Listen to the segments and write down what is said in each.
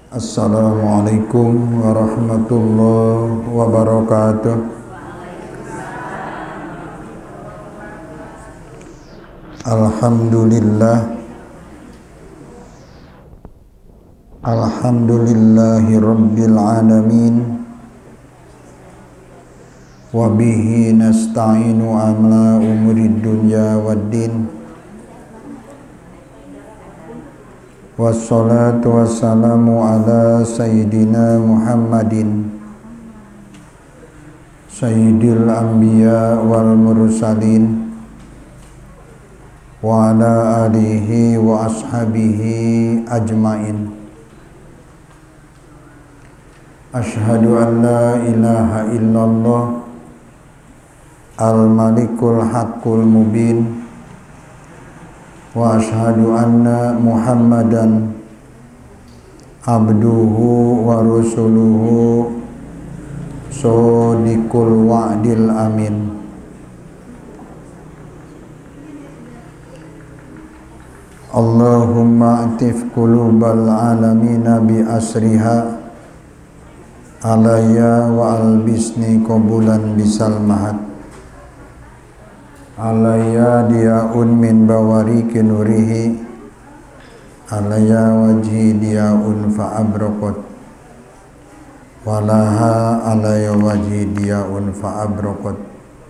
Assalamualaikum warahmatullahi wabarakatuh. Alhamdulillahi rabbil alamin. Wa bihi nasta'inu ala umurid dunya waddin. Wassalatu wassalamu ala sayyidina Muhammadin sayyidil anbiya wal mursalin wa ala alihi wa ashabihi ajmain. Ashhadu an la ilaha illallah al-malikul haqqul mubin wa ashhadu anna Muhammadan abduhu wa rasuluhu shadiqul wa'dil amin. Allahumma atif qulubal alamina bi asriha alayya wa albisni qabulan bisal mahad alayya diaun min bawariki nurihi alayya wajhi diaun fa'abraqat walaha alayya wajhi diaun fa'abraqat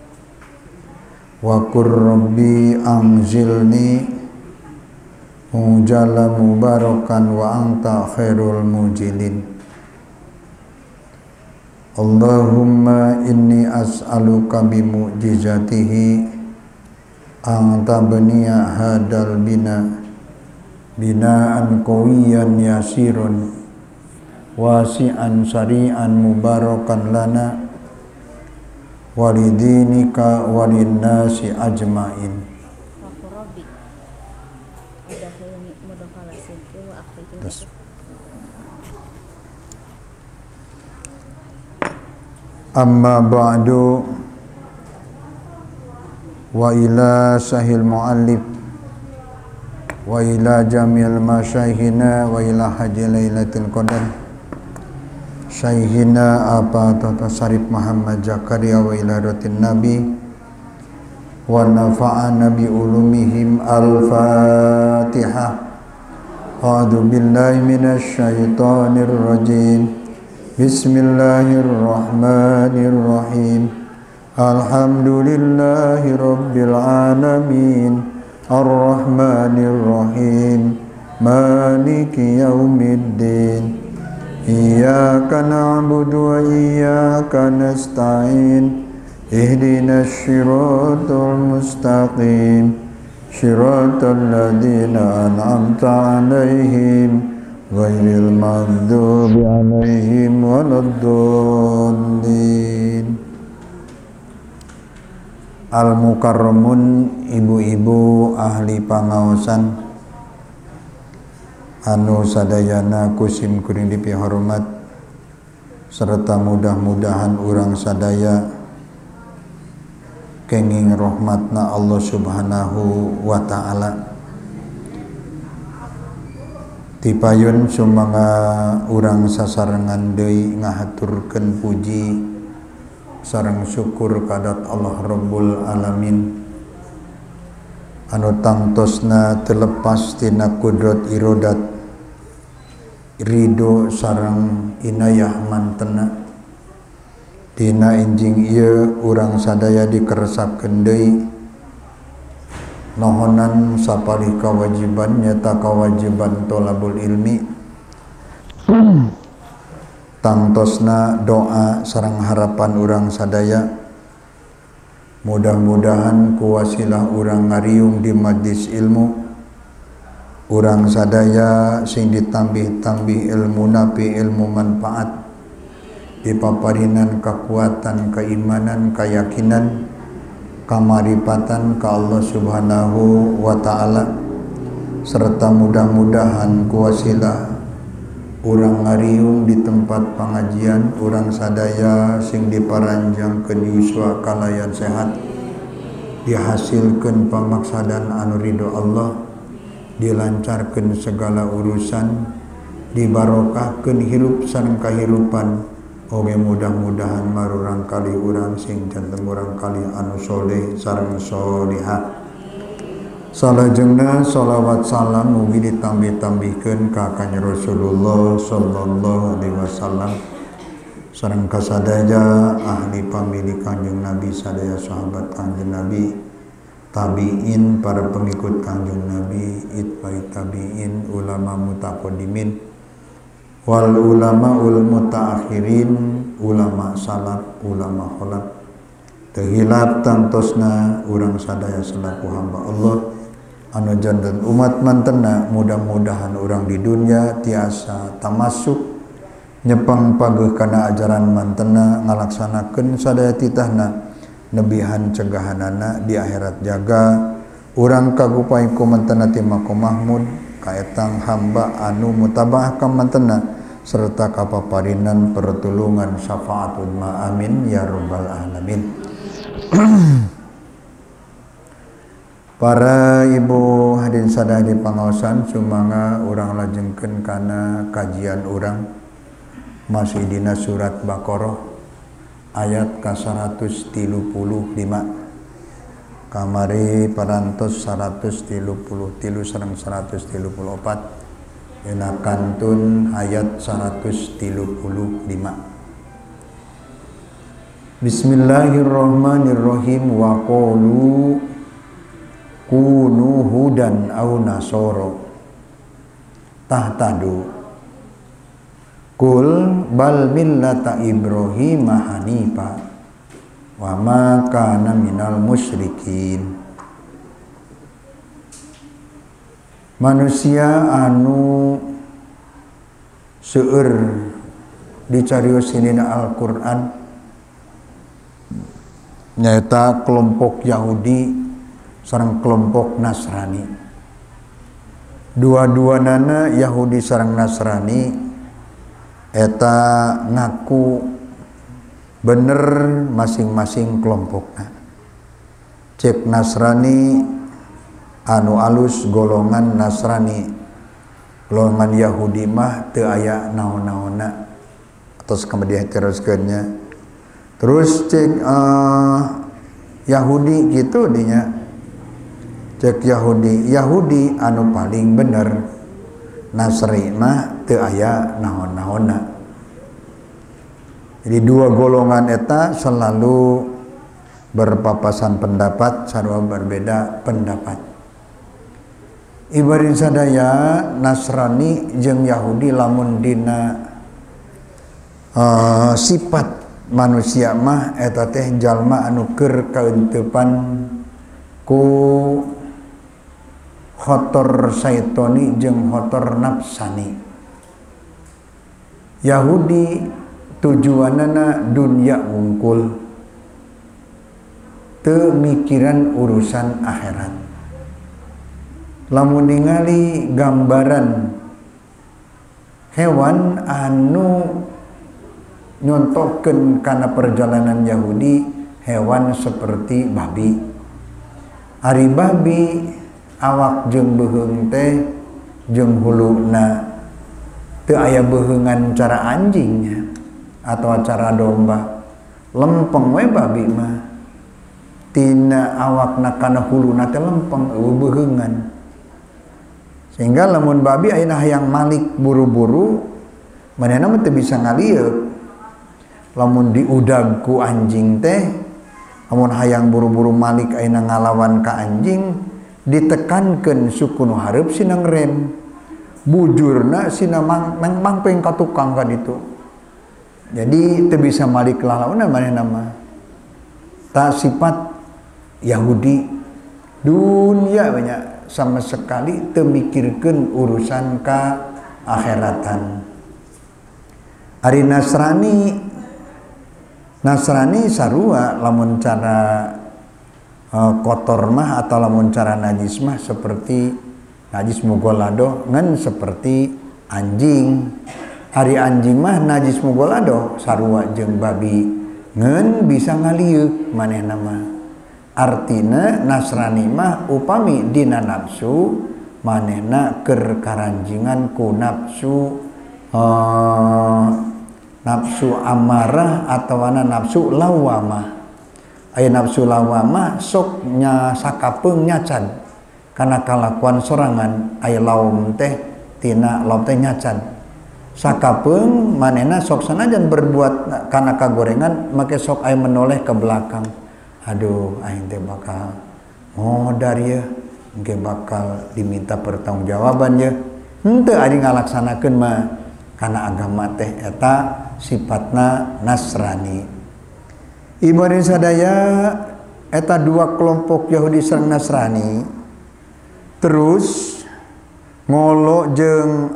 wa qur rabbi anzilni mujalla mubarakan wa anta khairul mujilin. Allahumma inni as'aluka bi mu'jizatihi anta baniya hadal binaan qawiyan yasirun wasi'an sari'an mubarakan lana walidinika walinnasi ajmain. Amma ba'du, wa ila sahil mu'allif wa ila jamil masyaihina wa ila haji lailatul qadar syaihina apa tata sarif Muhammad Zakaria wa ila ratin nabi wa nafa'ana bi ulumihim al-fatihah. A'udzu billahi minasy syaithanir rajim. Bismillahirrahmanirrahim. Alhamdulillahi rabbil alamin. Ar-Rahmanir-Rahim. Maliki yaumiddin. Iyyaka na'budu wa iyyaka nasta'in. Ihdinas siratal mustaqim. Siratal ladzina an'amta 'alaihim ghairil maghdubi 'alaihim waladdallin. Al-mukarramun, ibu-ibu ahli pangaosan anu sadayana kusim kuring dipi hormat serta mudah-mudahan urang sadaya kenging rahmatna Allah subhanahu wa ta'ala. Tipayun sumanga urang sasarengan deui ngahaturkeun puji sareng syukur kadat Allah Rabbul Alamin anu tangtosna telepas tina kudrat irodat ridho sareng inayah mantena dina enjing ieu urang sadaya dikeresapkeun deui nohonan sapalih kewajiban nyata kewajiban tolabul ilmi tangtosna doa sareng harapan urang sadaya mudah-mudahan kuwasilah urang ngariung di majlis ilmu urang sadaya sing ditambih-tambih ilmu napi ilmu manfaat dipaparinan kekuatan keimanan keyakinan kamaripatan ka Allah subhanahu wa ta'ala serta mudah-mudahan kuwasilah urang ngariung di tempat pengajian urang sadaya sing diparanjangkeun yuswa kalayan sehat dihasilkeun pamaksadan anu ridho Allah dilancarkeun segala urusan dibarokahkeun hirup sareng kahirupan oge mudah-mudahan marurang kali urang sing janten urang kali anu soleh sareng solihah. Salajengna sholawat salam mugi ditambih-tambihkeun ka Kanjeng Rasulullah sallallahu alaihi wasallam sareng kasadaya ahli pamili Kanjeng Nabi, sadaya sahabat Kanjeng Nabi, tabiin para pengikut Kanjeng Nabi, itbai tabiin, ulama mutaqaddimin wal ulama ul mutaakhirin, ulama salaf, ulama khalaf. Teu hilap tantosna urang sadaya selaku hamba Allah anu janten umat mantena, mudah-mudahan urang di dunia tiasa tamasuk nyepeng pageuh kana ajaran mantena, ngalaksanakeun sadaya titahna nebihan cegahanana di akhirat jaga urang kagupai ku mantena ti maqam mahmud kaetang hamba anu mutabaah ka mantena serta kapaparinan pertulungan syafaatul ma amin ya rabbal alamin. Para ibu hadirin sadaya di pangaosan sumangga urang lajengkeun kana kajian urang masih dina surat Baqarah ayat ka 135 kamari parantos 133 sareng 134 dina kantun ayat 135. Bismillahirrahmanirrahim. Wa qalu kunu hudan au nasoro tahtadu kul bal millata Ibrahim hanifa wa ma kana minal musyrikin. Manusia anu seueur dicariosina Al-Qur'an nyaeta kelompok Yahudi sareng kelompok Nasrani. Dua-duanana Yahudi sareng Nasrani eta ngaku bener masing-masing kelompokna. Cek Nasrani anu alus golongan Nasrani, golongan Yahudi mah teu aya naon-naonna atos kemudian teruskeunnya. Terus cek Yahudi gitu dinya. Cek Yahudi anu paling bener, Nasri mah teu aya naon-naonna. Jadi dua golongan eta selalu berpapasan pendapat sarua berbeda pendapat. Ibarin sadaya Nasrani jeung Yahudi lamun dina sifat manusia mah eta teh jalma anu keur kaeunteupan ku khotor saitoni jeung khotor nafsani. Yahudi tujuanana dunia wungkul, teu mikiran urusan akhirat. Lamun ningali gambaran hewan anu nyontokeun kana perjalanan Yahudi, hewan seperti babi. Ari babi awak jeung beuheung teh jeung huluna teu aya beuheungan cara anjingnya atau cara domba, lempeng we babi mah tina awakna kana huluna teh lempeng eueuh beuheungan, sehingga lamun babi ayeuna hayang malik buru-buru manehna mah teu bisa ngalieuk. Lamun diudag ku anjing teh lamun hayang buru-buru malik ayeuna ngalawan ka anjing ditekankeun suku nu hareup sina ngrem, bujurna sina mangpeng ka tukang ka ditu. Jadi teu bisa malik lalauna manehna mah. Ta sifat Yahudi dunia banyak sama sekali teu mikirkeun urusan ka akhiratan. Ari Nasrani sarua lamun cara kotor mah atau lamun cara najis mah seperti najis mugolado ngan seperti anjing. Ari anjing mah najis mugolado sarua jeung babi ngan bisa ngalieuk manehna mah. Artina Nasrani mah upami dina nafsu manehna keur karanjingan ku nafsu nafsu amarah atau nafsu lawamah. Aya nafsu lawamah sok nya sakapeung nyacan kana kalakuan sorangan. Aya laum teh tina laum teh nyacan sakapeung manehna sok sanajan berbuat kana kagorengan make sok aya menoleh ke belakang. Aduh aing teh bakal modar ya, engke bakal diminta pertanggungjawaban ya. Henteu ari ngalaksanakeun mah karena agama teh eta sifatna Nasrani. Ibadah sadaya eta dua kelompok Yahudi sareng Nasrani terus ngolo jeung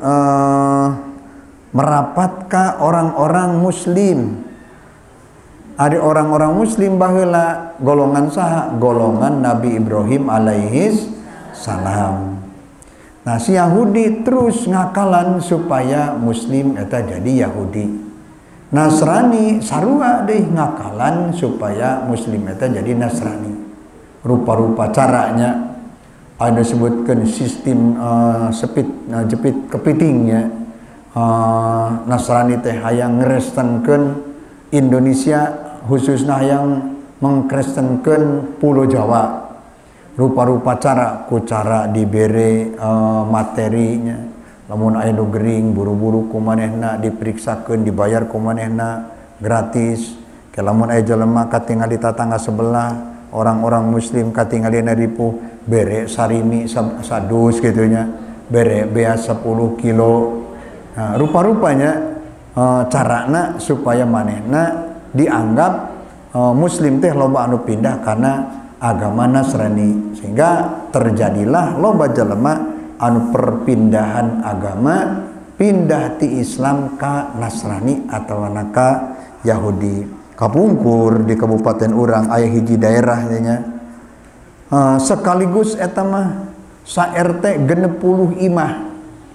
merapat ka orang-orang muslim. Ada orang-orang muslim baheula golongan saha? Golongan Nabi Ibrahim alaihis salam. Nah si Yahudi terus ngakalan supaya muslim eta jadi Yahudi. Nasrani sarua deui ngakalan supaya muslim eta jadi Nasrani. Rupa-rupa caranya ada sebutkan sistem jepit kepitingnya. Nasrani teh hayang ngrestenkeun Indonesia, khususnya hayang mengkrestenkeun Pulau Jawa. Rupa-rupa cara ku cara dibere materinya, lamun aya nu gering buru-buru ku manehna diperiksakeun, dibayar ku manehna gratis. Ke lamun aya jelema katingal di tatangga sebelah, orang-orang muslim katingalina ripuh bere sarimi sadus gitunya, bere bea 10 kilo. Nah, rupa-rupanya carana supaya manehna dianggap muslim teh loba anu pindah karena agama Nasrani, sehingga terjadilah loba jelema anu perpindahan agama, pindah ti Islam ka Nasrani atau ka Yahudi. Kapungkur di kabupaten urang aya hiji daerah nya sekaligus eta mah sa RT 60 imah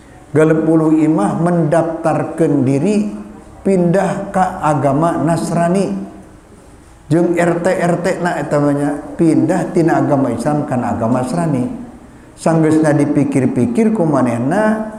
mendaftarkeun diri pindah ka agama Nasrani. Jeung RT na eta pindah tina agama Islam kana agama Nasrani. Sanggeusna dipikir-pikir ku manehna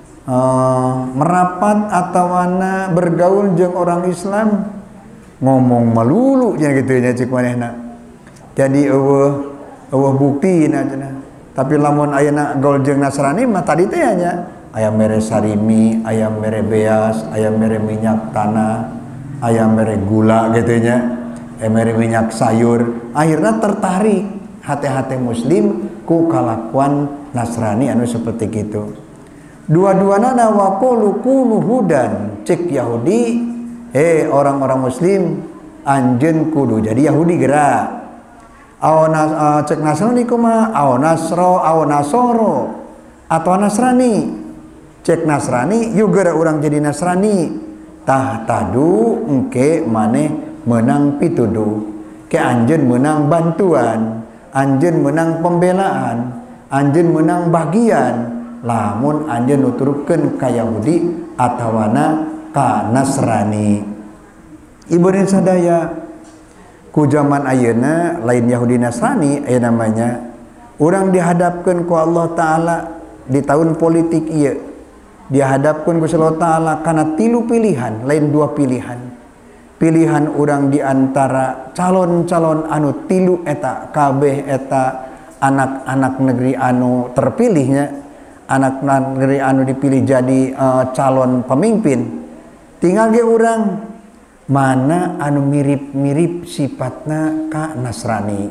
merapat atawana bergaul jeung orang Islam ngomong melulu nya kitu nya cik manehna. Jadi eueuh buktina cenah. Tapi lamun ayeuna gaul jeung Nasrani mah tadi teh nya aya mere sarimi, aya mere beas, aya mere minyak tanah, aya mere gula kitu nya. Emeri minyak sayur, akhirnya tertarik hati-hati muslim ku kalakuan Nasrani anu seperti itu. Dua-duana waqulu kunu hudan, cek Yahudi, orang-orang muslim anjeun kudu jadi Yahudi geura. Awana cek Nasrani kumaha? Aw nasro, aw nasoro atau Nasrani. Cek Nasrani yuk geura urang jadi Nasrani. Tah tadu engke maneh menang pituduh, ke anjeun menang bantuan, anjeun menang pembelaan, anjeun menang bagian, lamun anjeun nuturkeun ka Yahudi atawana ka Nasrani. Iburin sadaya ku zaman ayeuna lain Yahudi Nasrani aya namanya urang dihadapkeun ku Allah taala di tahun politik ieu, dihadapkeun ku Allah taala kana 3 pilihan, lain 2 pilihan. Pilihan orang di antara calon-calon anu 3 eta kabeh eta anak-anak negeri anu terpilihnya, anak negeri anu dipilih jadi calon pemimpin. Tinggal ge urang mana anu mirip-mirip sifatna ka Nasrani.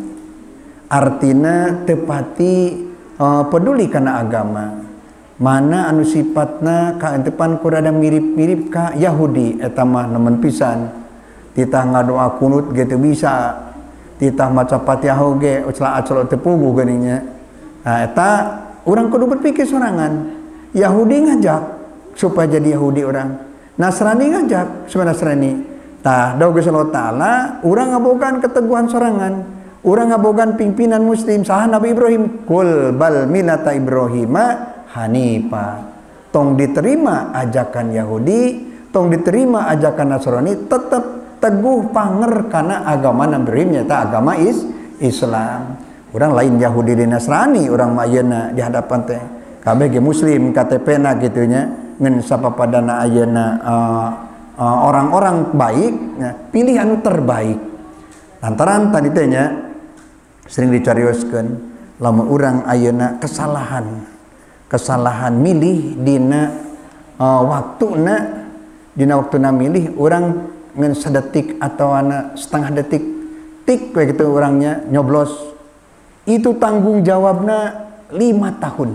Artina tepati peduli kana agama. Mana anu sifatna ka entepan kurada mirip-mirip ka Yahudi eta mah nemen pisan. Titah ngadoa kunut gitu bisa, titah maca Fatihah oge ucla acol teu puguh geuninnya. Nah eta urang kudu berpikir sorangan. Yahudi ngajak supaya jadi Yahudi orang, Nasrani ngajak supaya Nasrani. Tah daug Geus Allah taala urang ngabogaan keteguhan sorangan, urang ngabogaan pimpinan muslim saha Nabi Ibrahim, kul bal millata Ibrahima hanifa. Tong diterima ajakan Yahudi, tong diterima ajakan Nasrani, tetap teguh panger karena agama Nabi Ibrahim nyata agama Islam. Orang lain Yahudi dan Nasrani, orang mayana di hadapan teh kabeh ge muslim KTP-na gitunya. ngan sapapadana ayeuna orang-orang baik pilih anu terbaik. Lantaran tadi teh nya sering dicarioskeun lamun urang ayeuna kesalahan milih dina waktuna milih urang ngan sadetik atau setengah detik tik kayak gitu orangnya nyoblos, itu tanggung jawabna 5 tahun.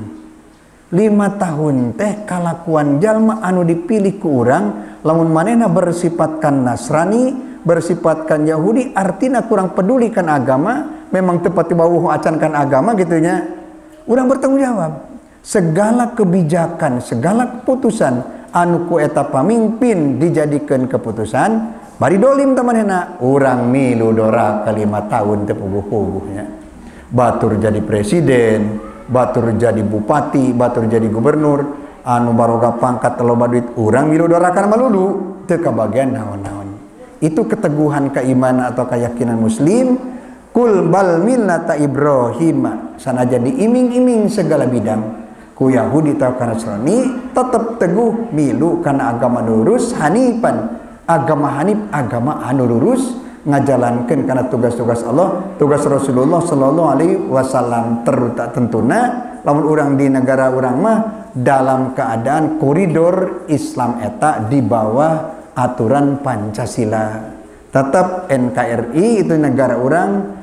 5 tahun teh kalakuan jalma anu dipilih ku urang lamun manehna bersifatkan Nasrani, bersifatkan Yahudi, artina kurang pedulikan agama, memang tepat bawuh acankan agama gitunya, urang bertanggung jawab segala kebijakan, segala keputusan anu ku eta pamimpin dijadikan keputusan bari dolim temanena, urang milu doraka 5 tahun teu puguh-puguhnya, batur jadi presiden, batur jadi bupati, batur jadi gubernur, anu baroga pangkat loba duit, urang milu doraka malulu teu kabagian naon-naon. Itu keteguhan keimanan atau keyakinan muslim. Kul bal millata Ibrahim, sanajan diiming-iming segala bidang ku Yahudi atau Nasrani, tetap teguh milu kana agama lurus, hanifan, agama hanif, agama anu lurus, ngajalankeun kana tugas-tugas Allah, tugas Rasulullah sallallahu alaihi wasallam. Tentuna lamun urang di negara urang mah dalam keadaan koridor Islam eta di bawah aturan Pancasila. Tetap NKRI itu negara urang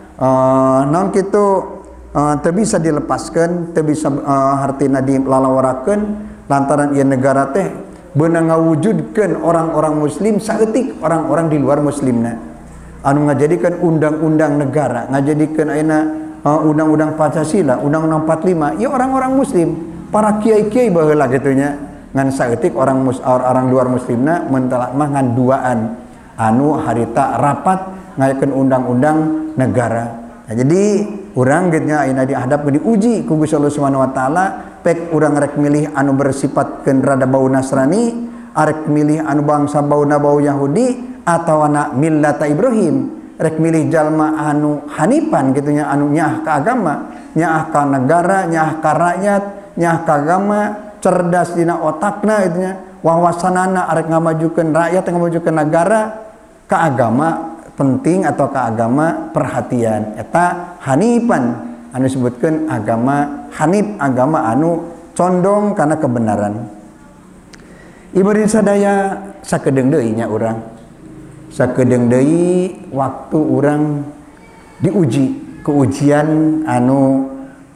naon kitu teu bisa dilepaskan, teu bisa hartina dilalawarakeun lantaran ieu negara teh beunang ngawujudkeun orang-orang muslim saeutik orang-orang di luar muslimna. Anu ngajadikeun undang-undang negara, ngajadikeun ayeuna undang-undang Pancasila, undang-undang 45, ya orang-orang muslim, para kiai-kiai baheula gitunya. Ngan saeutik orang luar muslimna mentelak mah ngan duaan anu harita rapat ngayakeun undang-undang negara. Nah, jadi urang geutnya ayeuna dihadap diuji ku Gusti Allah Subhanahu wa taala, pek urang rek milih anu bersifat rada bau Nasrani, arek milih anu bangsa bauna bau Yahudi, atau anak millata Ibrahim, rek milih jalma anu hanifan gitunya, anu nyah ka agama, nyah ka negara, nyah ka rakyat, nyah ka agama, cerdas dina otakna itunya, wawasanana arek ngamajukeun rakyat, ngamajukeun negara, ka agama penting atau ka agama perhatian. Eta hanifan anu disebutkeun agama hanif, agama anu condong kana kebenaran. Ibadah sadaya sakedeung deui nya urang, sakedeung deui waktu urang diuji keujian anu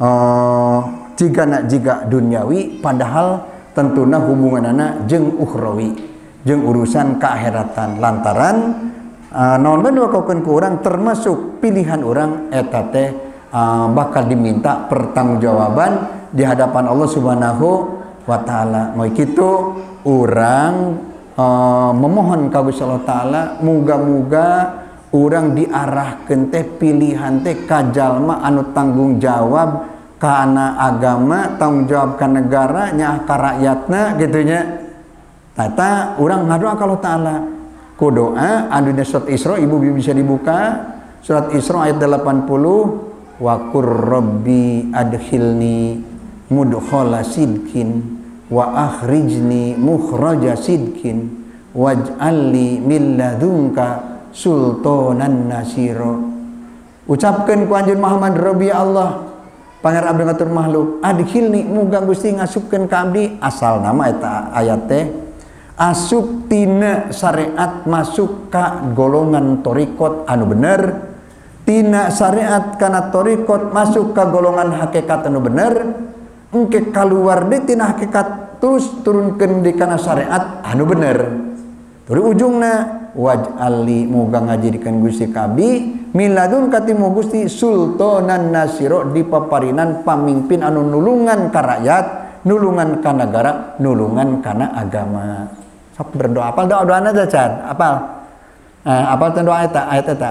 jiga duniawi, padahal tentuna hubunganana jeung ukhrawi, jeung urusan keakhiratan. Lantaran naon bae wakokeun ku urang termasuk pilihan urang eta teh bakal diminta pertanggungjawaban di hadapan Allah Subhanahu wa taala. Moy kitu urang memohon ka Gusti Allah taala muga-muga urang diarahkeun teh pilihan teh ka jalma anu tanggung jawab kana agama, tanggung jawab ka negara, nya ka rakyatna gitunya. Tata urang ngadoa ka Allah taala ku doa anu di surat Isra, ibu bisa dibuka surat Isra ayat 80, wa qur rabbi adkhilni mudkhala sidqin wa akhrijni mukhraja sidqin waj'alni min ladunka sultanan nasira. Ucapkeun ku anjeun Muhammad, Rabbi Allah, pangeran abdi ngatur makhluk, adkhilni muga Gusti ngasupkeun ka abdi, asal nama eta ayat teh asup tina syariat masuk ka golongan torikot anu bener, tina syariat kana torikot masuk ka golongan hakikat anu bener, engke kaluar deui tina hakikat terus turunkeun di kana syariat anu bener. Turu ujungna waj'alli muga ngajadikeun Gusti kabi miladun katimu Gusti sultanan nasiro, dipaparinan pamimpin anu nulungan ka rakyat, nulungan ka negara, nulungan kana agama. Sok berdoa, apal doa-doana aja Chan, apal doa ayat eta.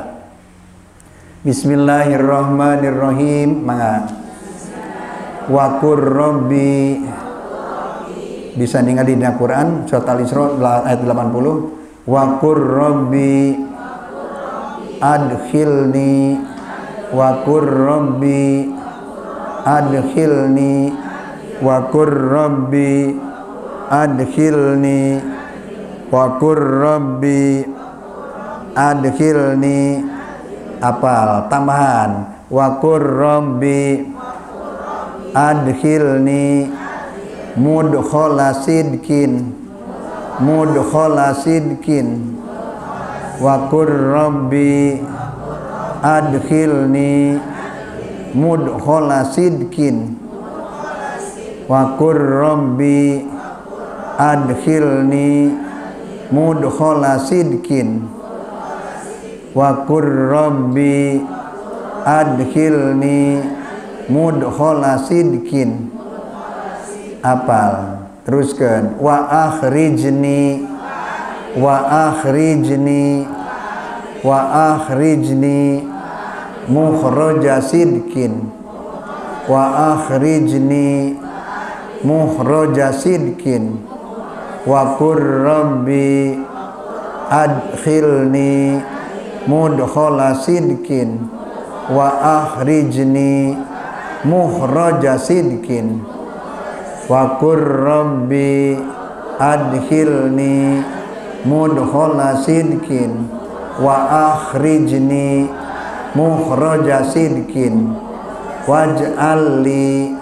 Bismillahirrahmanirrahim. Mangga. Wa qur rabbi, bisa ningali di Al-Qur'an surat Al-Isra ayat 80. Wa qur rabbi adkhilni wa qur rabbi adkhilni wa qur rabbi adkhilni wa qur rabbi adkhilni. Apal tambahan wa qur rabbi adkhilni mudkhala sidkin mudkhala sidkin wa qur rabbi adkhilni mudkhala sidkin wa qur rabbi adkhilni mudkhala sidkin wa qur rabbi adkhilni mudkhala sidkin. Apal teruskan wa akhrijni mukhraja sidkin wa akhrijni mukhraja sidkin wa qur rabbi adkhilni mudkhala sidkin wa akhrijni mukhraja sidkin wa qur rabbi adkhilni mudkhala sidkin wa akhrijni mukhraja sidkin waj'alli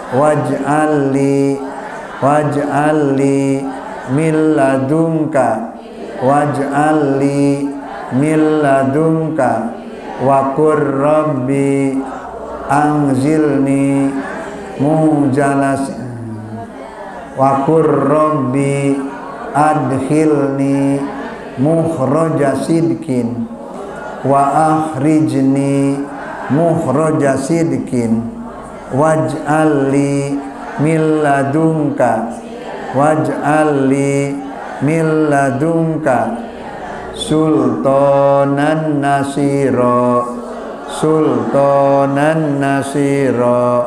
min ladunka waj'alli min ladunka wa qur rabbi anzilni mujalas wa qur rabbi adkhilni mukhraja sidkin wa akhrijni mukhraja sidkin waj'alli min ladunka waj'alli min ladunka sultanan nasira sultanan nasira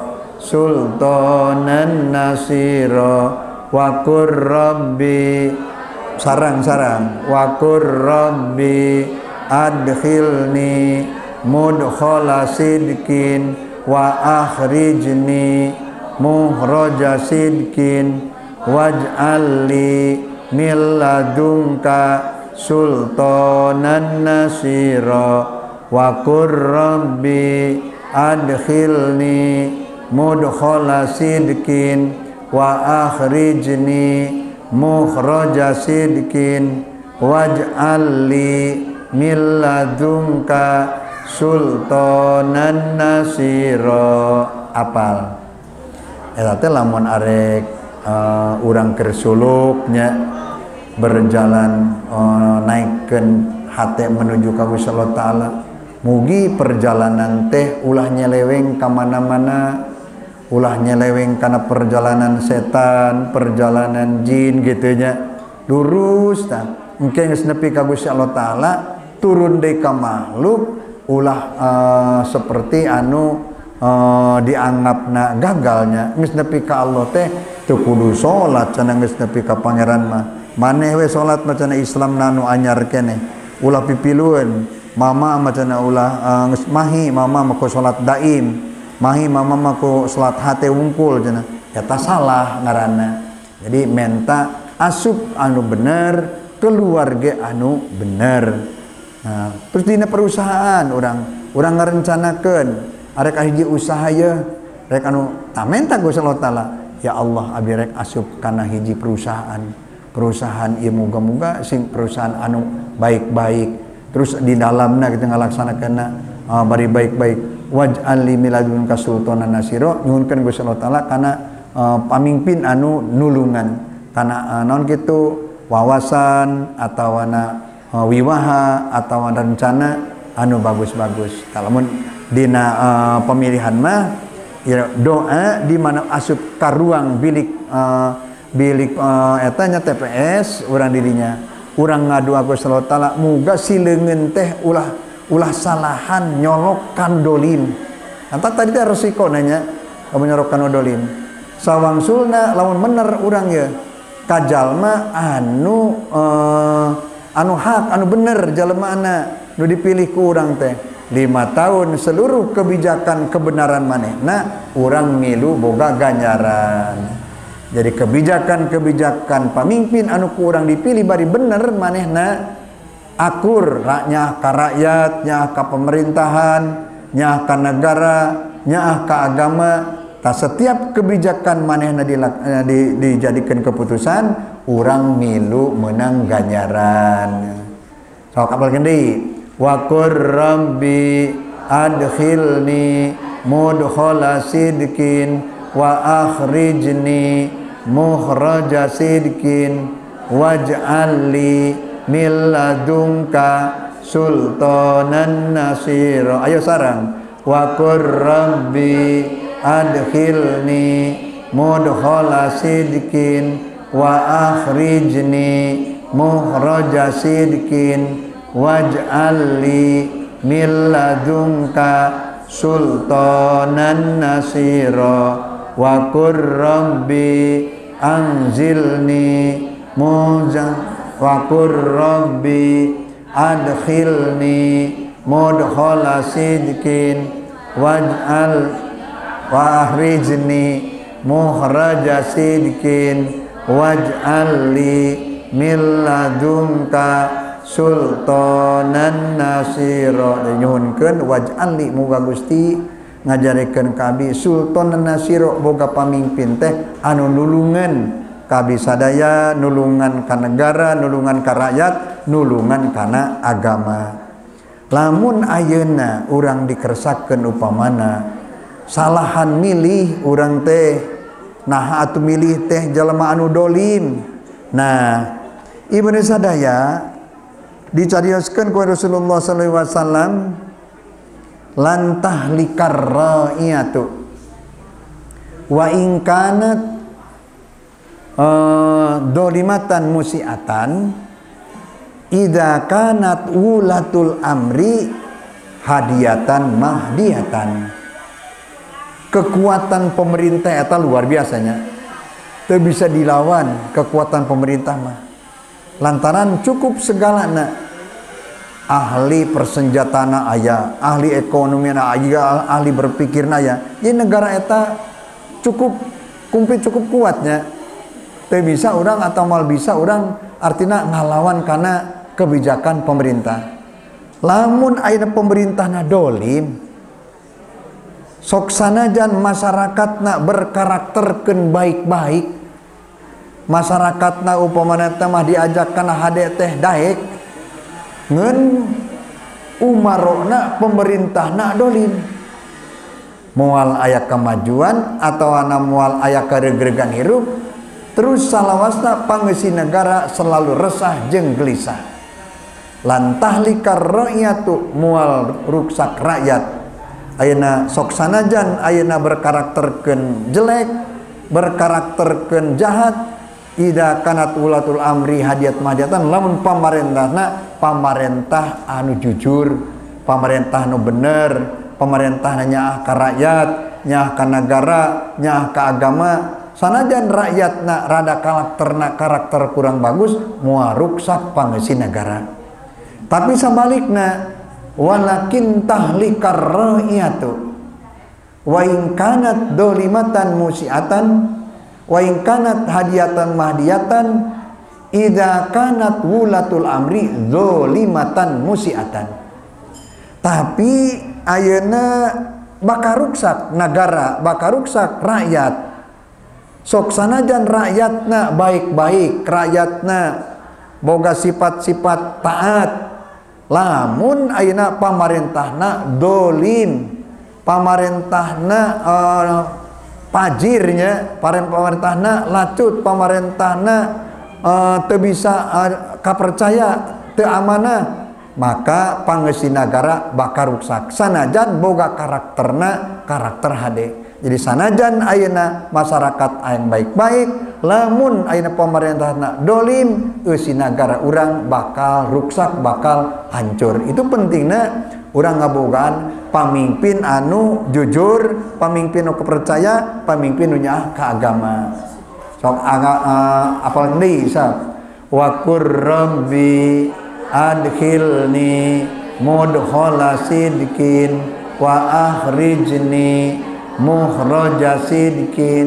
sultanan nasira wa qur rabbi sarang-sarang wa qur rabbi adkhilni mudkhala sidkin wa akhrijni mukhraja sidkin waj'alli min ladunka sultanan nasira wa qur rabbi adkhilni mudkhala sidkin wa akhrijni mukhraja sidkin waj'alli min ladunka sultanan nasira. Apal eta teh lamun arek urang keur suluknya berjalan naikkeun hate menuju ka Gusti Allah Ta'ala, mugi perjalanan teh ulah nyeleweng ka mana-mana, ulah nyeleweng kana perjalanan setan, perjalanan jin gitu nya. Lurus tah engke geus nepi ka Gusti Allah Ta'ala, turun deui ka makhluk ulah seperti anu dianggapna gagalnya. Geus nepi ka Allah teh teu kudu salat cenah geus nepi ka pangeran mah. Maneh we salat macana Islam nanu anyar keneh ulah pipilueun mama macana ulah geus mahi mama mako salat daim mahi mama mako salat hate wungkul cenah eta salah ngaranna. Jadi menta asup anu bener keluarga anu bener. Nah, terus dina perusahaan urang ngarencanakeun arek hiji usaha ye rek anu tamenta Gusti Allah Ta'ala, ya Allah abi rek asup kana hiji perusahaan ieu muga-muga sing perusahaan anu baik-baik, terus di dalamna kita ngalaksanakeunna bari baik-baik. Waj'al li min ladunka sultanan nasira, nyuhunkeun Gusti Allah Ta'ala kana pamimpin anu nulungan, kana naon kitu wawasan atawana wiwaha atawa rencana anu bagus-bagus. Lamun dina pemilihan mah ya doa di mana asup ka ruang bilik eta nya TPS urang dirinya urang ngadu ka Gusti Allah Ta'ala muga sileungeun teh ulah salahan nyolokkan dolim. Anta tadi teh resiko nanya menyolokkan dolim. Sawangsulna lamun bener urang ye kajalma anu hak anu bener jelemaana nu dipilih ku urang teh 5 tahun seluruh kebijakan kebenaran manehna urang milu boga ganjaran. Jadi kebijakan-kebijakan pamimpin anu ku urang dipilih bari bener manehna akur nya ka rakyat, nya ka pemerintahan, nya ka negara, nya ka agama. Ta setiap kebijakan manehna dijadikan keputusan urang milu menang ganjaran. Sok apalkeun deui wa qur rabbi adkhilni mudkhala sidqin wa akhrijni mukhraja sidqin waj'al li min ladunka sultanan nasira. Ayo sareng wa qur rabbi adkhilni mudkhala sidqin wa akhrijni mukhraja sidqin waj'al li min ladunka sultanan nasira wa qur rabbi anzilni wa qur rabbi adkhilni mudkhala sidqin waj'al wa akhrijni mukhraja sidqin waj'al li min ladunka sultanan nasira. Nyuhunkeun waj'al li muga Gusti ngajarikeun ka abdi sultanan nasira boga pamimpin teh anu nulungan ka abdi sadaya, nulungan ka negara, nulungan ka rakyat, nulungan kana agama. Lamun ayeuna urang dikersakeun upamana salahan milih urang teh nah atuh milih teh jalma anu dolim. Nah, ibnu sadaya dicarioskeun ku Rasulullah sallallahu alaihi wasallam lan tahlikar ra'iyatu wa in kanat dolimatan musiatan idza kanat ulatul amri hadiyatan mahdiyatan. Kekuatan pemerintah eta luar biasanya, teu bisa dilawan kekuatan pemerintah mah lantaran cukup segalana. Ahli persenjatana aya, ahli ekonomi aya, ahli berpikirna aya. Jadi negara eta cukup kumplit cukup kuatnya. Teu bisa urang atau mal bisa urang artina ngalawan karena kebijakan pemerintah. Lamun ayeuna pemerintahna dolim, sok sanajan masyarakatna berkarakterkeun baik-baik, masyarakatna upamana teh mah diajak kana hade teh daek, ngeun umarona pemerintahna dolim, moal aya kemajuan atau ana moal aya karegeregan hirup, terus salawasna pangeusih negara selalu resah jeung gelisah. Lantahlikar rakyatu moal ruksak rakyat. Ayeuna sok sanajan ayeuna berkarakterkeun jelek, berkarakterkeun jahat, ida kanat ulatul amri hadiat mahdiatan, lamun pamarentah anu jujur, pamarentah anu bener, pamarentah nyaah ka rakyat, nyaah ka negara, nyaah ka agama, sanajan rakyatna rada karakter kurang bagus, moal ruksak pangeusih negara. Tapi sabalikna walakin tahlikar ra'iyatu wa in kanat dolimatan musiatan wa in kanat hadiyatan mahdiyatan idza kanat wulatul amri dolimatan musiatan. Tapi ayeuna bakal ruksak negara, bakal ruksak rakyat. Sok sanajan rakyatna baik-baik, rakyatna boga sifat-sifat taat, lamun ayeuna pamarentahna dolim, pamarentahna pajirnya, pamarentahna lacut, pamarentahna teu bisa kapercaya, teu amanah, maka pangeusih nagara bakal ruksak sanajan boga karakterna karakter hade. Jadi sanajan ayeuna masyarakat ayeuna baik-baik, lamun ayeuna pamarentahna dolim, eusi nagara urang bakal ruksak, bakal hancur. Itu pentingna urang ngabogaan pamimpin anu jujur, pamimpin anu kepercaya, pamimpin nu nyaah ka agama. Sok apal deui sa wa qur rabbi adkhilni mudkhala sidqin wa akhrijni mukhraja sidqin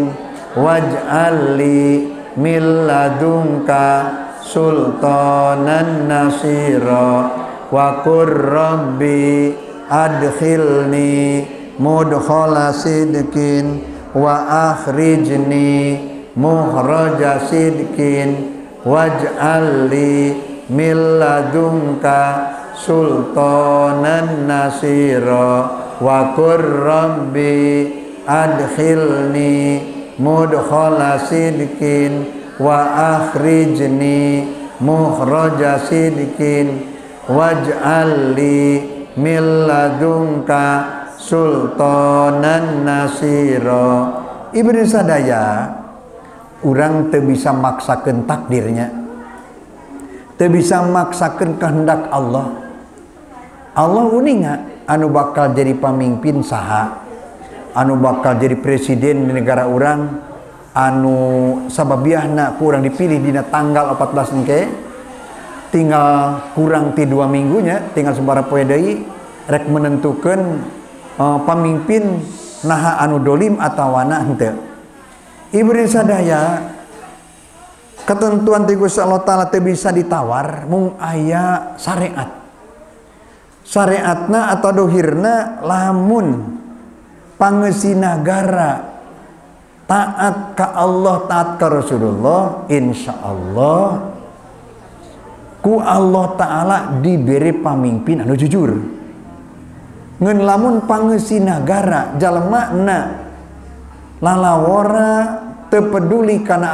waj'alli min ladunka sultanan nasira wa qur rabbi adkhilni mudkhala sidqin wa akhrijni mukhraja sidqin waj'alli min ladunka sultanan nasira wa qur rabbi adkhilni mudkhala sidqin wa akhrijni mukhraja sidqin waj'alli min ladunka sultanan nasira. Ibnu sadaya urang teu bisa maksakeun takdirnya, teu bisa maksakeun kehendak Allah. Allah uninga anu bakal jadi pamimpin saha, anu bakal jadi presiden di negara urang, anu sababiahna kurang dipilih dina tanggal 14 engke, tinggal kurang ti 2 minggunya, tinggal sabaraha poe deui rek menentukeun pamimpin naha anu dolim atawana henteu. Ibnu sadaya ketentuan ti Gusti Allah Taala teu bisa ditawar mung aya syariat. Syariatna atau dohirna lamun pangeusi nagara taat ka Allah, taat ka Rasulullah, insyaallah ku Allah Ta'ala diberi pamimpin anu jujur. Ngeun lamun pangeusi nagara jalmana lalawara teu peduli kana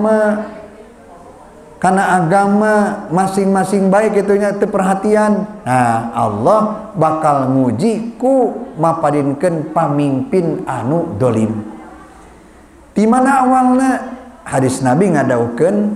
agama masing-masing baik itunya teu perhatian. Nah, Allah bakal nguji ku mapadinkeun pamimpin anu dolim. Di mana awalna hadis Nabi ngadaukeun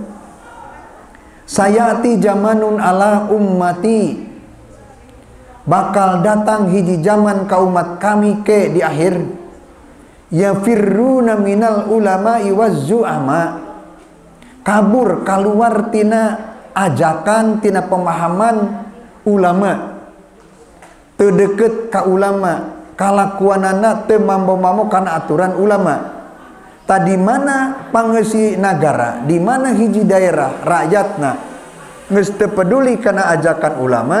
sayati zamanun ala ummati, bakal datang hiji zaman ka umat kami ke di akhir yafirruna minal ulama'i waz zu'ama, kabur keluar tina ajakan tina pemahaman ulama, teu deukeut ka ulama, kalakuanana teu mambo-mambo kana aturan ulama. Tadi mana pangeusi nagara, di mana hiji daerah rakyatna geus teu peduli kana ajakan ulama,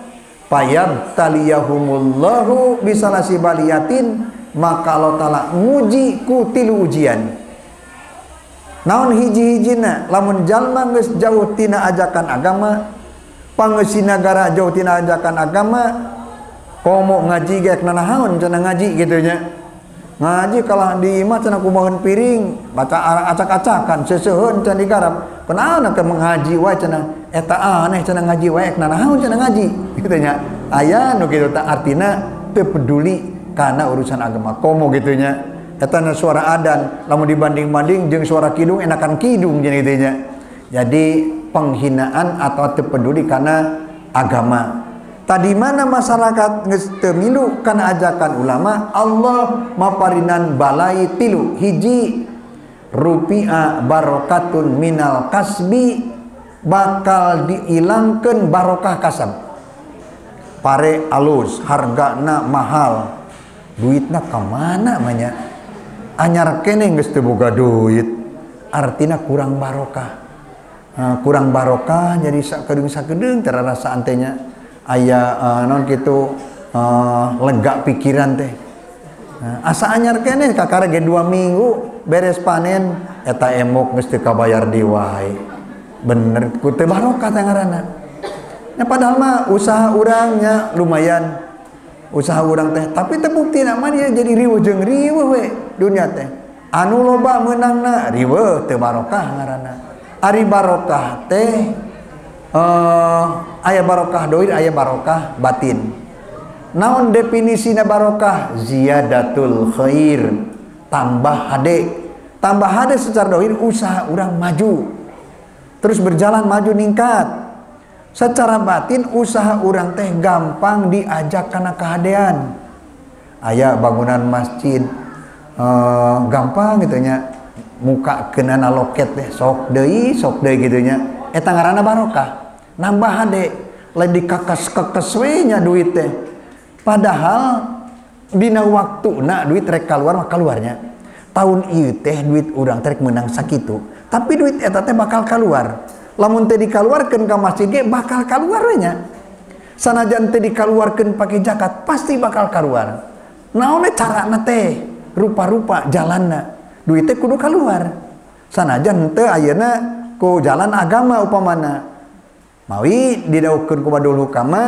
payabtaliyahumullahu bisalasi baliyatin, maka Allah Ta'ala nguji ku tilu ujian. Naon hiji-hijina lamun jalma geus jauh tina ajakan agama, pangeusi nagara jauh tina ajakan agama, komo ngaji geek nanahaun cenah ngaji gitu nya. Ngaji kalah di imah cenah kumaheun piring, baca acak-acakan seseuheun cenah digarap. Kunaon teh menghaji wae cenah eta aneh cenah ngaji wae nanahaun cenah ngaji gitu nya. Aya nu kitu teh artina teu peduli kana urusan agama, komo gitu nya. Eta na suara adan lamun dibanding-banding jeung suara kidung enakan kidung cenah kitu nya. Jadi penghinaan atau teu peduli kana agama. Tadi mana masyarakat geus teu milu kana ajakan ulama, Allah maparinan balai tilu. Hiji, rupi'a barokatun minal kasbi, bakal diilangkeun barokah kasab. Pare alus, hargana mahal, duitna kamana manya? Anyar keneh geus teu boga duit, artina kurang barokah. Kurang barokah jadi sakedeung-sakedeung tara rasa antenya aya non kitu lega pikiran teh. Asa anyar keneh kakara ge 2 minggu beres panen eta emok geus teu kabayar di wae. Bener ku teu barokah teh ngaranna. Nya padahal mah usaha urangnya lumayan. Usaha urang teh tapi teu buktina mah dia jadi riweuh jeung riweuh we dunya teh. Anu loba meunangna riweuh teu barokah ngaranna. Ari barokah teh aya barokah dohir, aya barokah batin. Naon definisina barokah? Ziyadatul khair, tambah hade. Tambah hade secara dohir usaha urang maju, terus berjalan maju ningkat. Secara batin usaha urang teh gampang diajak kana kahadean. Aya bangunan masjid gampang gitu nya, muka kenana loket teh sok deui gitu nya. Eta ngaranna barokah. Nambah hade, lain dikakas-kakas we nya duit teh. Padahal dina waktuna duit rek kaluar mah kaluarnya. tahun ieu teh duit urang teh menang sakitu, tapi duit eta teh bakal keluar. Lamun teu dikaluarkeun ka masjid ge bakal kaluar we nya. Sanajan teu dikaluarkeun pake zakat pasti bakal kaluar. Naon carana teh? Rupa-rupa jalanna. Duit teh kudu kaluar. Sanajan teu ayeuna ku jalan agama upamana. Mawi didawuhkeun ku badul hukama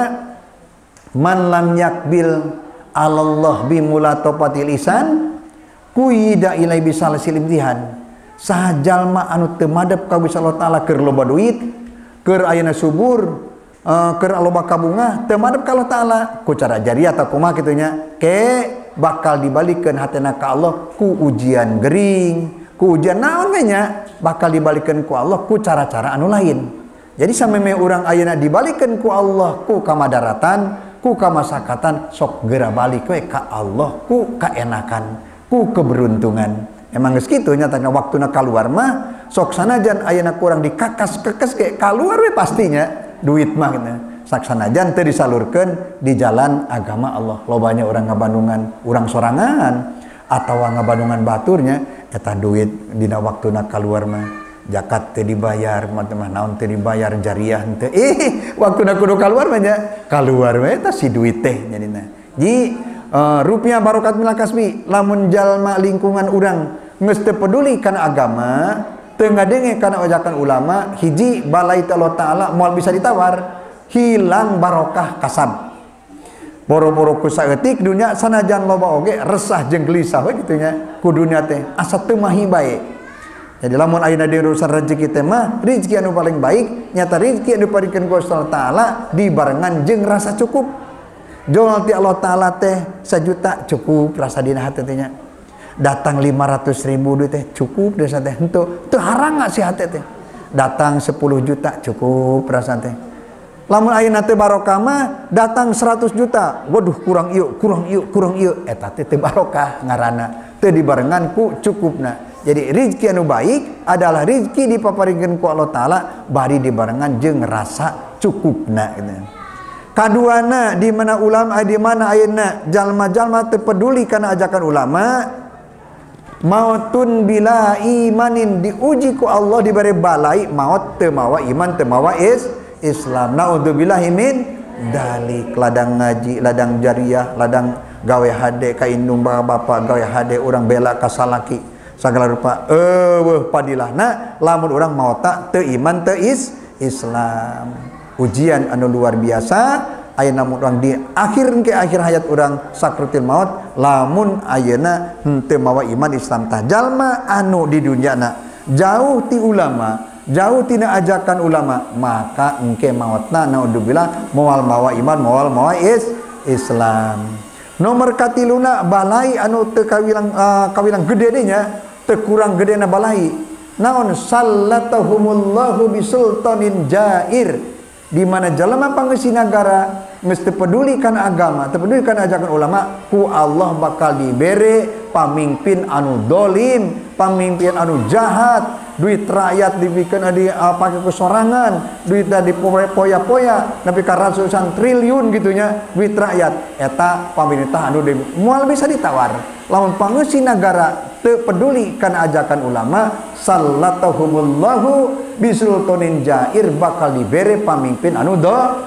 man lam yakbil alallah bi mulatafati lisan kuyida ilai bisal silimtihan. Saha jalma anu teu madep ka Gusti Allah Taala keur loba duit, keur ayeuna subur, keur loba kabungah, teu madep ka Allah Taala ku cara jariah ta kumaha kitu nya, ke bakal dibalikeun hatena ka Allah ku ujian gering, ku ujian naon we nya, bakal dibalikeun ku Allah ku cara-cara anu lain. Jadi sameme urang ayeuna dibalikeun ku Allah ku kamadaratan, ku kamasakatan, sok geura balik we ka Allah ku kaenakan, ku keberuntungan. Emang geus kitu nya tangna waktuna kaluar mah sok sanajan ayeuna kurang dikakas-kekes ge kaluar we pastinya duit mah gitu. Sak sanajan teu disalurkeun di jalan agama Allah. Lobanya urang ngabandungan urang sorangan atawa ngabandungan baturnya eta duit dina waktuna kaluar mah zakat teu dibayar, mah naon teu dibayar, jariah teu. Waktuna kudu kaluar mah nya kaluar we eta si duit teh nyadina. Ji rupiah barokat minal kasbi, lamun jalma lingkungan urang geus teu peduli kana agama, teu ngadenge kana ajakan ulama, hiji balai Allah Taala moal bisa ditawar, hilang barokah kasab. Boro-boro ku saeutik dunya sanajan loba oge resah jeung gelisah we kitu nya ku dunya teh asa teu mahi bae. Jadi lamun ayeuna di urusan rezeki teh mah rezeki anu paling baik nyata rezeki anu diparikeun ku Allah Taala dibarengan jeung rasa cukup. Jual ti Allah Ta'ala teh 1 juta cukup rasa dina hati tehnya. Datang 500.000 duit teh cukup desa teh henteu teu harang si hati teh. Datang 10 juta cukup rasa teh. Lamun ayeuna teu barokah mah datang 100 juta. Waduh kurang ieu eta teh teu barokah ngaranna. Teu dibarengan ku cukupna. Jadi rezeki anu baik adalah rezeki dipaparikeun ku Allah Ta'ala bari dibarengan jeung rasa cukupna gitu. Kaduana di mana ulama di mana ayeuna jalma-jalma teu peduli kana ajakan ulama, mautun bila imanin diuji ku Allah diberi balai maut teu mawa iman teu mawa Islam. Naudzubillahi min dalik. Ladang ngaji, ladang jariah, ladang gawe hade ka indung bapak, gawe hade urang bela ka salaki sagala rupa padilahna lamun urang maota teu iman teu Islam. Ujian anu luar biasa ayeuna urang di akhir hayat urang sakrutil maut lamun ayeuna henteu mawa iman Islam tah. Jalma anu di dunyana jauh ti ulama, jauh tina ajakan ulama, maka engke mautna naudzubillah moal mawa iman, moal mawa Islam. Nomor katiluna balai anu teu kawilang gede deui nya, teu kurang gedena balai. Naon sallatahumullahu bisultanin jair, di mana jalma panggeusi nagara geus teu peduli kana agama, teu peduli kana ajakan ulama, ku Allah bakal dibere pamimpin anu dolim, pamimpin anu jahat, duit rakyat dibikeun pake ku sorangan, duit dipoya-poya nepi ka ratusan triliun gitunya duit rakyat. Eta pamarintah anu moal bisa ditawar. Lamun panggeusi nagara teu peduli kana ajakan ulama, sallatahumullahu bisultanin jair, bakal dibere pamimpin anu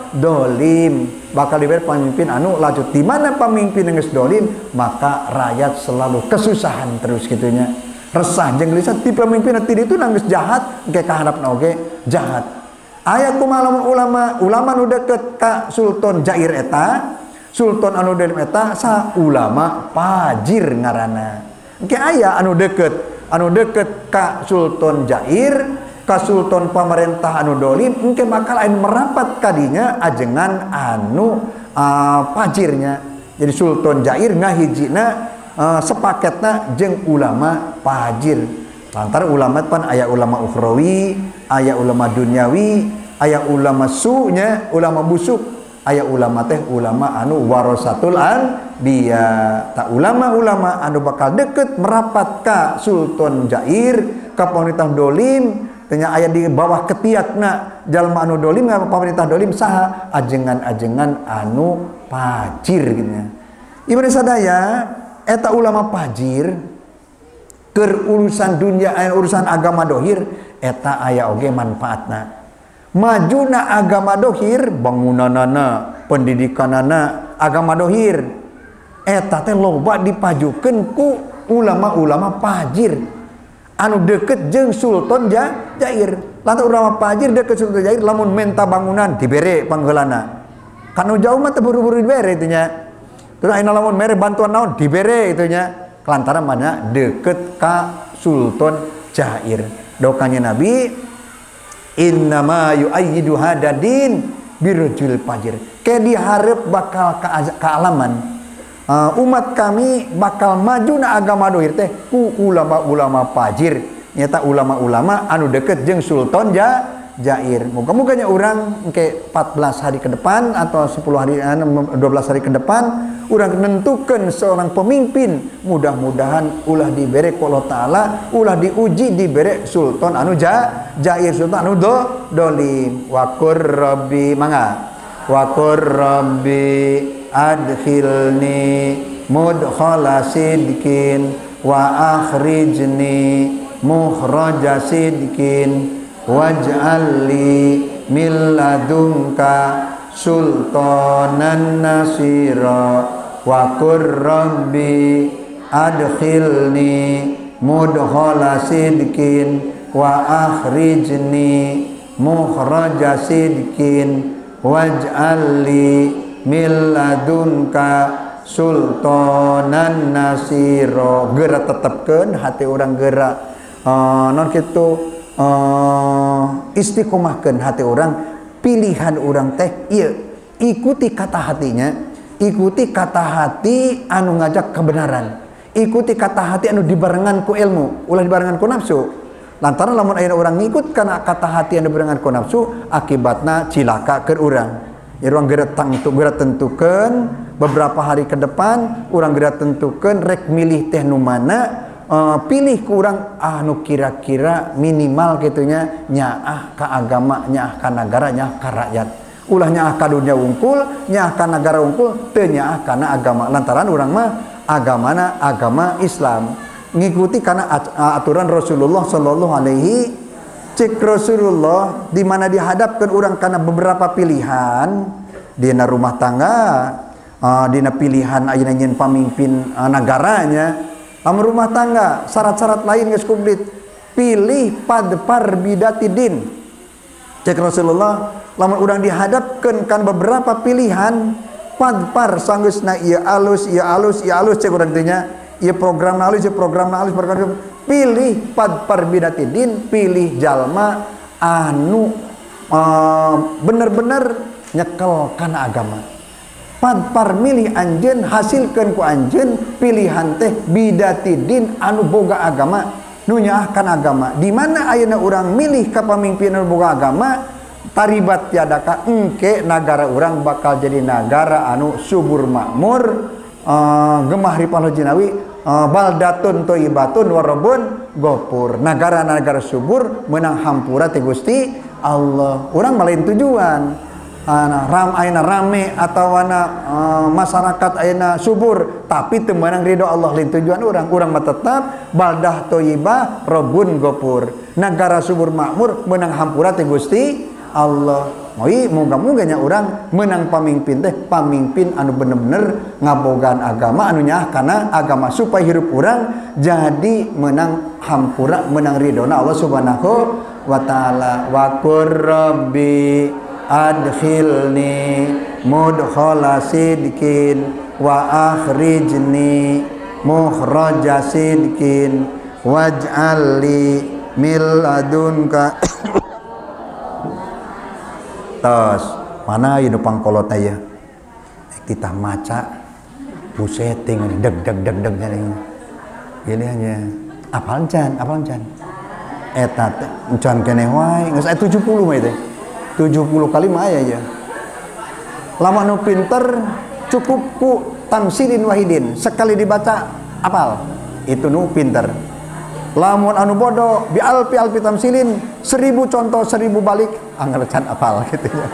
dolim, bakal dibere pamimpin anu lanjut. Di mana pamimpin geus dolim, maka rakyat selalu kesusahan terus gitunya. Resah jeung gelisah ti pamimpin ti ditu geus jahat, engke kaharapna oge jahat. Aya kumaha ulama nu deukeut ka sultan jair eta, sultan anu dolim eta sa ulama fajir ngaranna. Engke aya anu deukeut ka sultan jair, ka sultan pamarentah anu dolim, engke bakal ain merapat kadinya ajengan anu fajirnya. Jadi sultan jair ngahijina sepaketna jeung ulama fajir. Lantaran ulama pan aya ulama ukhrawi, aya ulama dunyawi, aya ulama sunya, ulama busuk, aya ulama teh ulama anu warasatul anbiya. Ta ulama-ulama anu bakal deket merapat ka sultan jair, ka pemerintah dolim, tanya aya di bawah ketiakna jalma anu dolim, pemerintah dolim saha ajengan-ajengan anu fajir gitu nya. Ibadah sadaya eta ulama fajir keur urusan dunia urusan agama dohir eta aya oge manfaatna. Majuna agama dohir bangunanana pendidikanana agama dohir eta teh loba dipajukeun ku ulama-ulama pajir anu deket jeung Sultan Jair. Lantaran ulama pajir deket Sultan Jair lamun menta bangunan dibere panggeulana. Kanu jauh mah teu buru-buru dibere itu nya. Terus ayeuna lamun mere bantuan naon dibere itu nya. Kelantaran mana deket ka Sultan Jair. Dokanya Nabi innama yu'ayyidu hadadin birrajul fajir. Ke diharap bakal kealaman umat kami bakal maju na agama dohir teh ku ulama-ulama fajir. Nyata ulama-ulama anu deket jeung Sultan Jair. Moga-moganya orang ke 14 hari ke depan atau 10 hari 12 hari ke depan orang menentukan seorang pemimpin. Mudah-mudahan ulah dibere ku Allah Ta'ala, ulah diuji dibere Sultan anu Jair, Sultan anu dolim. Wa qur rabbi mangga. Wa qur rabbi adkhilni mudkhala sidqin wa akhrijni mukhraja sidqin waj'alli min ladunka sultanan nasira wa qur rabbi adkhilni mudkhala sidqin wa akhrijni mukhraja sidqin waj'alli min ladunka sultanan nasira. Geura tetepkeun hati urang geura non kitu istiqomahkeun hati orang, pilihan orang teh ieu ikuti kata hatinya, ikuti kata hati anu ngajak kebenaran, ikuti kata hati anu dibarengan ku ilmu, ulah dibarengan ku nafsu. Lantaran lamun aya orang ngikut kana kata hati anu dibarengan ku nafsu, akibatna cilaka keur urang. Ya urang geura tentukeun beberapa hari ke depan, urang geura tentukeun rek milih teh nu mana. Pilih kurang anu kira-kira minimal gitunya nyaah ka agama, nyaah ka negara, nyaah ka rakyat. Ulah nyaah ka dunia unggul, nyaah ka negara unggul, teu nyaah kana agama. Lantaran urang mah agamana agama Islam. Ngikuti kana aturan Rasulullah sallallahu alaihi. Cek Rasulullah di mana dihadapkan urang kana beberapa pilihan dina rumah tangga, dina pilihan ayeuna nyeun pamimpin negaranya. Lamun rumah tangga syarat-syarat lain geus komplit, pilih padpar bidati din. Cek Rasulullah lamun urang dihadapkeun kan beberapa pilihan padpar sanggeusna ieu alus cek urang teh nya ieu program alus pilih padpar bidati din, pilih jalma anu bener-bener nyekel kana agama. Padpar milih anjeun hasilkeun ku anjeun pilihan teh bidati din anu boga agama, nu nyaahkan agama. Di mana ayeuna urang milih ka pamimpin anu boga agama, taribat tiada ka engke nagara urang bakal jadi nagara anu subur makmur, gemah ripal jinawi, baldatun thayyibatun warabun ghafur. Nagara-nagara subur menang hampura ti Gusti Allah. Urang malain tujuan ayeuna rame atau masyarakat ayeuna subur tapi teu meunang ridho Allah lain tujuan urang mah tetap baldah thayyibah rabbun ghafur. Nagara subur makmur meunang hampura ti Gusti Allah. Moga-moga nya urang meunang pamimpin teh pamimpin anu bener-bener ngabogaan agama anu nyaah kana agama supaya hirup urang jadi meunang hampura meunang ridhona Allah Subhanahu wa taala. Wa qur rabbi adkhilni mudkhala sidqin wa akhrijni mukhraja sidqin waj'alli min ladunka tos mana ieu nu pangkolot aya kita maca puseting deg nya ini hanya apal can eta teh can keneh wae geus aya 70 mah teh 70 kali mah aya ya. Lamun anu pinter cukup ku tamsilin wahidin, sekali dibaca apal. Itu nu pinter. Lamun anu bodoh bi alfi tamsilin 1000 contoh 1000 balik anggar can apal gitu ya.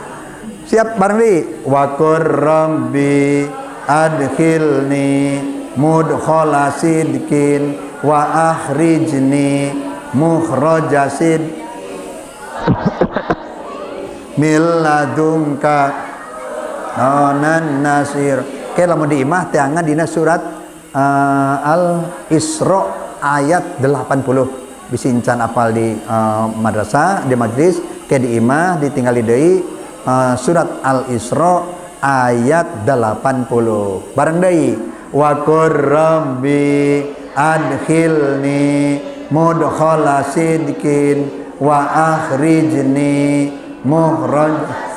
Siap bareng deui. Wa qur rabbi adkhilni mudkhala sidqin wa akhrijni mukhraja sidqin min ladunka nan nasir. Oke, lamun di imah teangan dina surat Al-Isra ayat 80. Bisincan apal di madrasah di majlis ke di imah ditinggali deui surat Al-Isra ayat 80. Bareng deui wa qur rabbi adkhilni mudkhala sidqin wa akhrijni mukhraj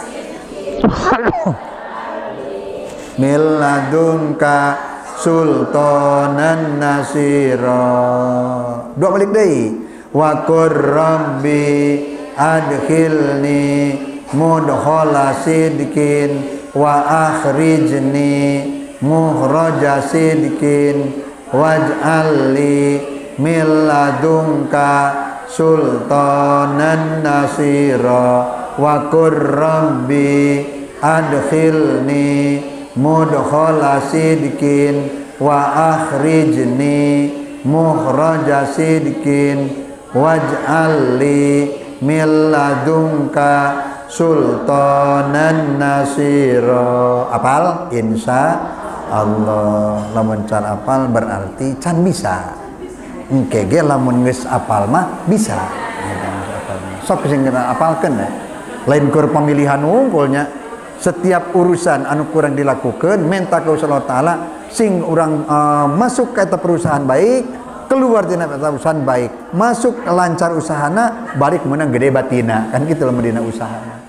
min ladunka sultanan nasira. Dua balik deui wa qur rabbi adkhilni mudkhala sidqin wa akhrijni mukhraja sidqin waj'al li min ladunka sultanan nasira wa qur rabbi adkhilni mudkhala sidqin wa akhrijni mukhraja sidqin waj'al li min ladunka sultanan nasira. Apal? Insya Allah. Lamun can apal berarti can bisa. Engke ge lamun geus apal mah bisa. Sok sing apalkeun lain keur pemilihan unggulnya. Setiap urusan anu kurang dilakukan minta ke Allah Ta'ala sing orang masuk ke perusahaan baik, keluar dina perusahaan baik, masuk lancar usahana balik menang gede batina kan gitu lah medina usahana.